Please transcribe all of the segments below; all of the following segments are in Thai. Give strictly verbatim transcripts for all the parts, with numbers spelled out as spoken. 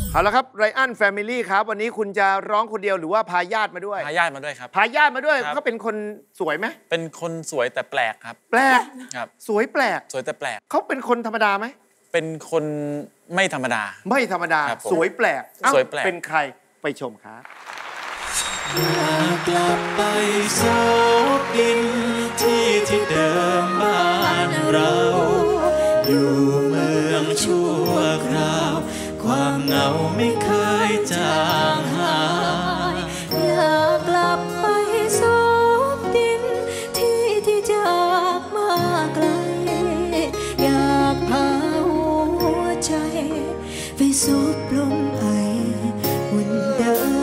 เอาละครับไรอันแฟมิลี่ครับวันนี้คุณจะร้องคนเดียวหรือว่าพาญาติมาด้วยพาญาติมาด้วยครับพาญาติมาด้วยเขาเป็นคนสวยไหมเป็นคนสวยแต่แปลกครับแปลกครับสวยแปลกสวยแต่แปลกเขาเป็นคนธรรมดาไหมเป็นคนไม่ธรรมดาไม่ธรรมดาสวยแปลกสวยแปลกเป็นใครไปชมครับอยากกลับไปโซดินที่ที่เดิมบ้านเราอยู่เมืองชั่วคราวความเหงาไม่เคยจางหายอยากกลับไปโซดินที่ที่จากมาไกลอยากพาหัวใจไปสูบลมไออุ่นเดิม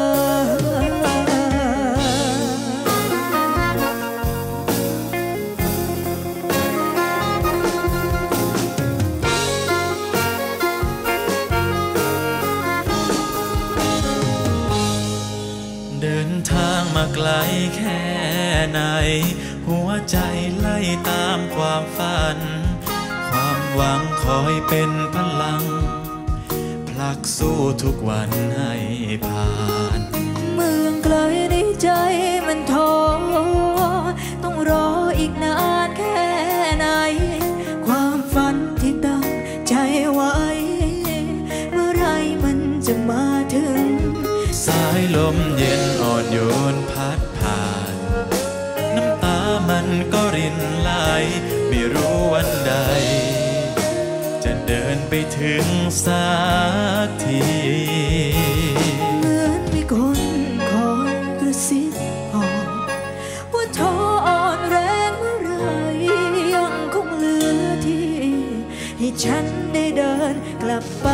มาไกลแค่ไหนหัวใจไล่ตามความฝันความหวังคอยเป็นพลังผลักสู้ทุกวันให้ผ่านเมืองไกลในใจมันท้อต้องรออีกนานแค่ไหนความฝันที่ตั้งใจไว้เมื่อไรมันจะมาถึงสายลมเย็นอ่อนโยนพัดผ่านน้ำตามันก็รินไหลไม่รู้วันใดจะเดินไปถึงสักทีเหมือนมีคนคอยกระซิบบอกว่าท้ออ่อนแรงเมื่อไรยังคงเหลือที่ให้ฉันได้เดินกลับไป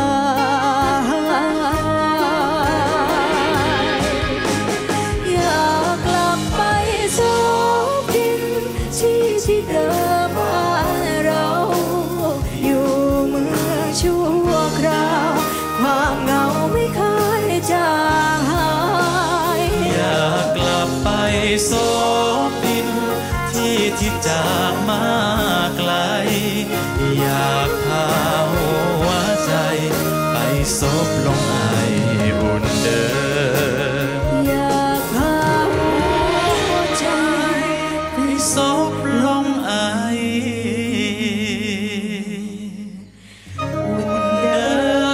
ที่เดิมบ้านเราอยู่เมื่อชั่วคราวความเหงาไม่เคยจางหายอยากกลับไปโซบินที่ที่จากมาไกลอยากพาหัวใจไปซบลงไออุ่นเดิมอยากพาหัวใจไปซบลงไออุ่นเดิ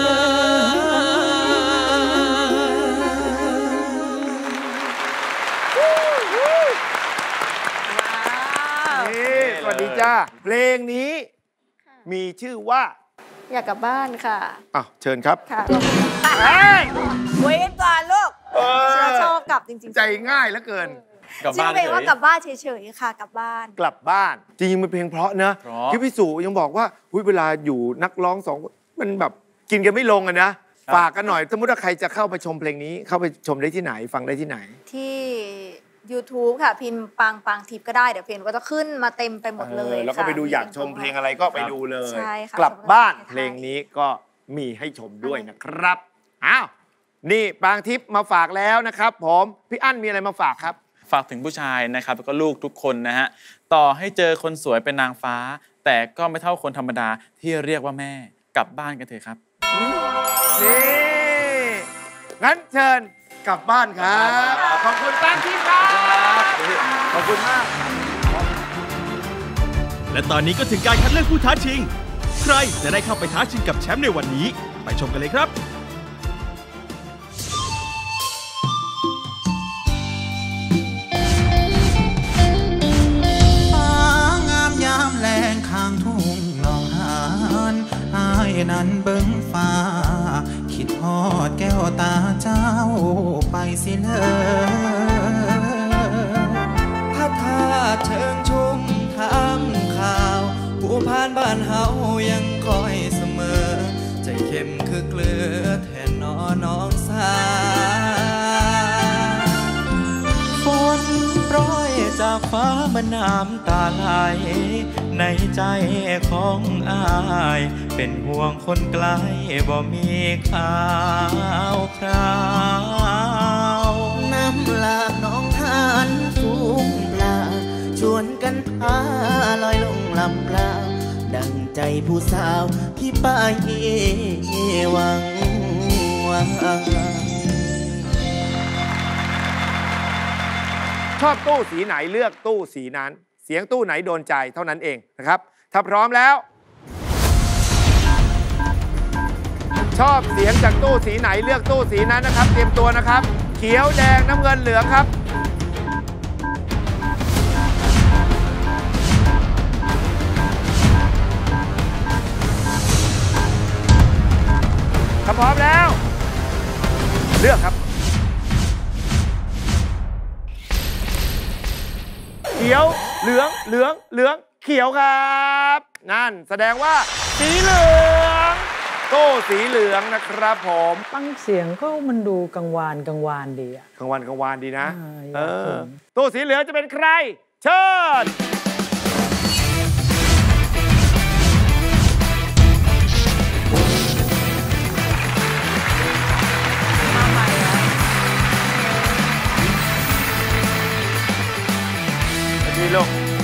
มสวัสดีจ้าเพลงนี้มีชื่อว่าอยากกลับบ้านค่ะอ้าวเชิญครับค่ะคุยกันก่อนลูกชอบกลับจริงๆใจง่ายเหลือเกินชื่อเพลงว่ากลับบ้านเฉยๆค่ะกลับบ้านกลับบ้านจริงๆมันเพลงเพราะนะที่พี่สุยังบอกว่าเวลาอยู่นักร้องสองมันแบบกินกันไม่ลงอะนะฝากกันหน่อยสมมติว่าใครจะเข้าไปชมเพลงนี้เข้าไปชมได้ที่ไหนฟังได้ที่ไหนที่ YouTube ค่ะพิมพ์ปังปังทิพย์ก็ได้เดี๋ยวเพลงก็จะขึ้นมาเต็มไปหมดเลยแล้วก็ไปดูอยากชมเพลงอะไรก็ไปดูเลยใช่ค่ะกลับบ้านเพลงนี้ก็มีให้ชมด้วยนะครับอ้าวนี่ปางทิพย์มาฝากแล้วนะครับผมพี่อั้นมีอะไรมาฝากครับฝากถึงผู้ชายนะครับแล้วก็ลูกทุกคนนะฮะต่อให้เจอคนสวยเป็นนางฟ้าแต่ก็ไม่เท่าคนธรรมดาที่เรียกว่าแม่กลับบ้านกันเถอะครับนี่งั้นเชิญกลับบ้านครับขอบคุณปางทิพย์ครับขอบคุณมากและตอนนี้ก็ถึงการคัดเลือกผู้ท้าชิงใครจะได้เข้าไปท้าชิงกับแชมป์ในวันนี้ไปชมกันเลยครับแลงข้างทุ่งหนองหานอายนั้นเบิ่งฟ้าคิดฮอดแก้วตาเจ้าไปสิเลยพระธาตุเชิงชุมทำข่าวผู้ผ่านบ้านเฮายังคอยเสมอใจเข้มคือเกลือแทนนอน้องสาฝนโปรยจากฟ้ามันน้ำตาไหลในใจของอายเป็นห่วงคนไกลบ่มีข่าวคราวน้ำหลากน้องทานฟูงปลาชวนกันพาลอยลงลำปลาดังใจผู้สาวที่ไปหวังชอบตู้สีไหนเลือกตู้สีนั้น เสียงตู้ไหนโดนใจเท่านั้นเองนะครับถ้าพร้อมแล้ว ชอบเสียงจากตู้สีไหนเลือกตู้สีนั้นนะครับเตรียมตัวนะครับเขียวแดงน้ำเงินเหลืองครับถ้าพร้อมแล้วเลือกครับเขียวเหลืองเหลืองเหลืองเขียวครับนั่นแสดงว่าสีเหลืองตู้สีเหลืองนะครับผมฟังเสียงก็มันดูกังวานกังวานดีอะกังวานกังวานดีนะเอออตู้สีเหลืองจะเป็นใครเชิญมาใหม่แล้วดีลูก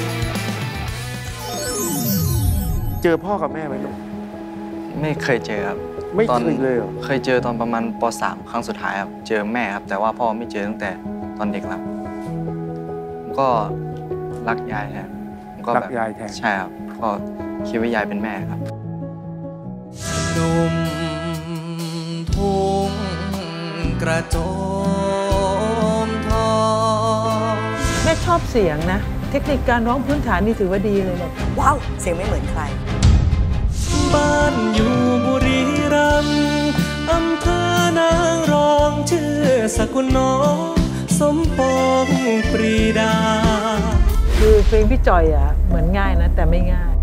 เจอพ่อกับแม่ไหมลูกไม่เคยเจอครับไม่เคยเลยเหรอเคยเจอตอนประมาณป .สาม ครั้งสุดท้ายครับเจอแม่ครับแต่ว่าพ่อไม่เจอตั้งแต่ตอนเด็กแล้วผมก็รักยายแทนก็รักยายแทนใช่ครับก็คิดว่ายายเป็นแม่ครับหนุ่มทุ่งกระโจมทองแม่ชอบเสียงนะเทคนิคการร้องพื้นฐานนี่ถือว่าดีเลยแบบว้าวเสียงไม่เหมือนใครบ้านอยู่บุรีรัมย์อำเภอนางรองชื่อสกุลน้องสมปองปรีดาคือเพลงพี่จอยอ่ะเหมือนง่ายนะแต่ไม่ง่าย